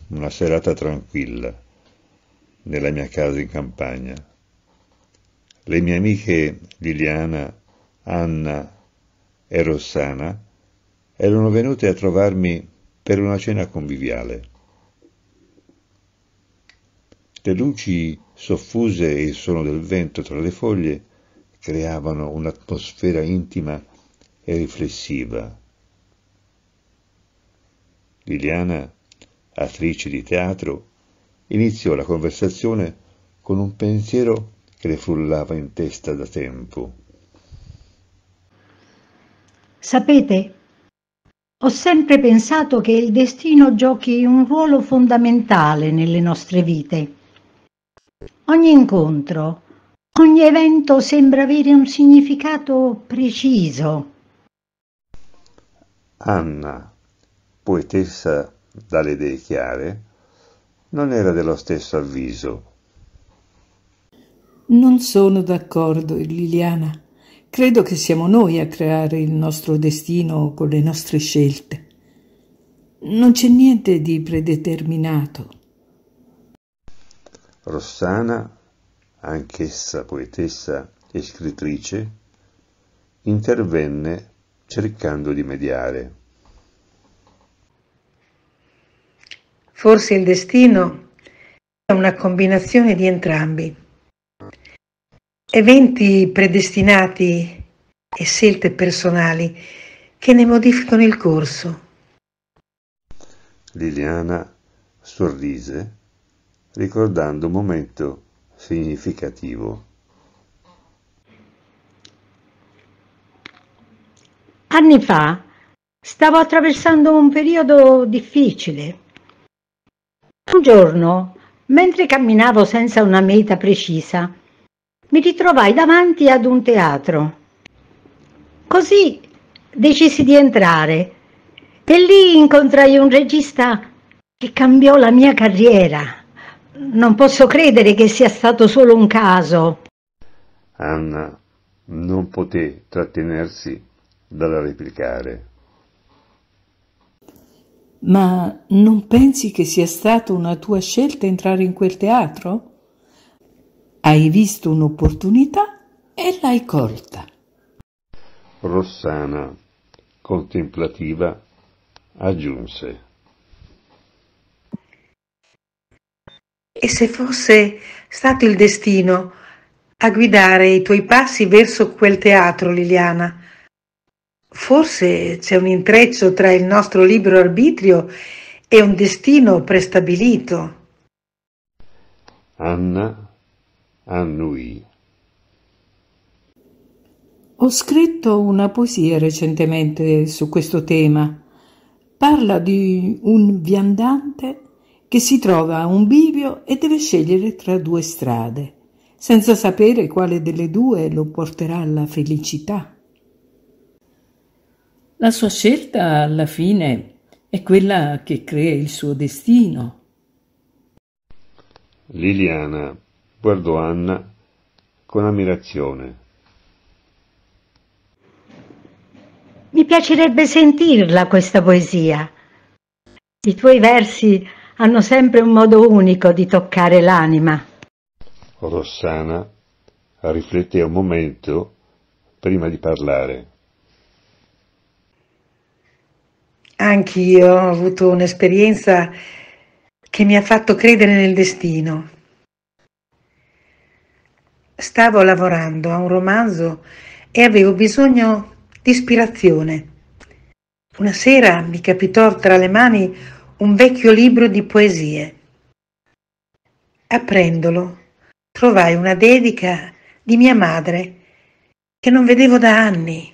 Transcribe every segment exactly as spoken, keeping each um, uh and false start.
una serata tranquilla nella mia casa in campagna. Le mie amiche Liliana, Anna e Rossana erano venute a trovarmi per una cena conviviale. Le luci soffuse e il suono del vento tra le foglie creavano un'atmosfera intima e riflessiva. Liliana, attrice di teatro, iniziò la conversazione con un pensiero che le frullava in testa da tempo. Sapete, ho sempre pensato che il destino giochi un ruolo fondamentale nelle nostre vite. Ogni incontro, ogni evento sembra avere un significato preciso. Anna, poetessa dalle idee chiare, non era dello stesso avviso. Non sono d'accordo, Liliana. Credo che siamo noi a creare il nostro destino con le nostre scelte. Non c'è niente di predeterminato. Rossana, anch'essa poetessa e scrittrice, intervenne cercando di mediare. Forse il destino è una combinazione di entrambi. Eventi predestinati e scelte personali che ne modificano il corso. Liliana sorrise, ricordando un momento significativo. Anni fa stavo attraversando un periodo difficile. Un giorno, mentre camminavo senza una meta precisa, mi ritrovai davanti ad un teatro. Così decisi di entrare e lì incontrai un regista che cambiò la mia carriera. Non posso credere che sia stato solo un caso. Anna non poté trattenersi dalla replicare. Ma non pensi che sia stata una tua scelta entrare in quel teatro? Hai visto un'opportunità e l'hai colta. Rossana, contemplativa, aggiunse. E se fosse stato il destino a guidare i tuoi passi verso quel teatro, Liliana? Forse c'è un intreccio tra il nostro libero arbitrio e un destino prestabilito. Anna annui. Ho scritto una poesia recentemente su questo tema. Parla di un viandante che si trova a un bivio e deve scegliere tra due strade, senza sapere quale delle due lo porterà alla felicità. La sua scelta, alla fine, è quella che crea il suo destino. Liliana guardò Anna con ammirazione. Mi piacerebbe sentirla questa poesia. I tuoi versi hanno sempre un modo unico di toccare l'anima. Rossana rifletté un momento prima di parlare. Anch'io ho avuto un'esperienza che mi ha fatto credere nel destino. Stavo lavorando a un romanzo e avevo bisogno di ispirazione. Una sera mi capitò tra le mani un vecchio libro di poesie. Aprendolo, trovai una dedica di mia madre che non vedevo da anni.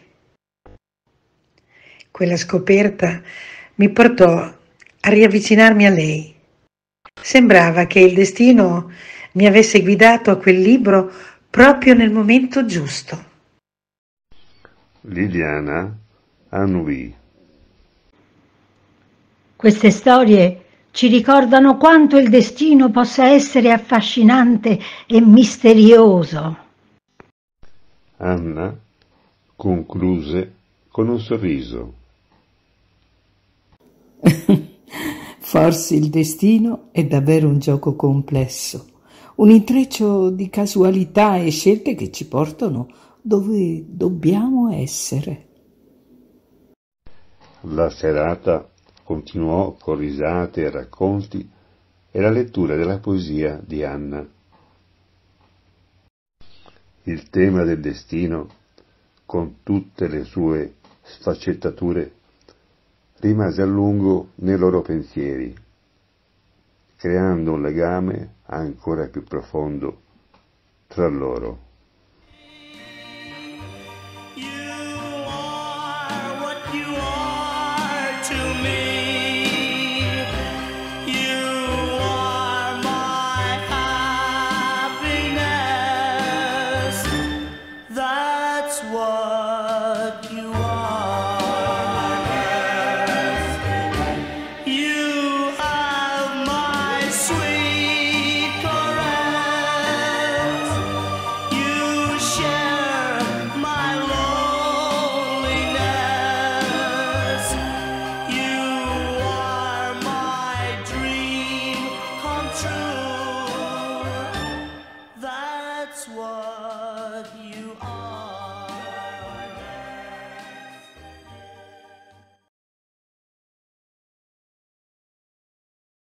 Quella scoperta mi portò a riavvicinarmi a lei. Sembrava che il destino mi avesse guidato a quel libro proprio nel momento giusto. Liliana annui. Queste storie ci ricordano quanto il destino possa essere affascinante e misterioso. Anna concluse con un sorriso. Forse il destino è davvero un gioco complesso, un intreccio di casualità e scelte che ci portano dove dobbiamo essere. La serata continuò con risate e racconti e la lettura della poesia di Anna. Il tema del destino, con tutte le sue sfaccettature, rimase a lungo nei loro pensieri, creando un legame ancora più profondo tra loro. That's what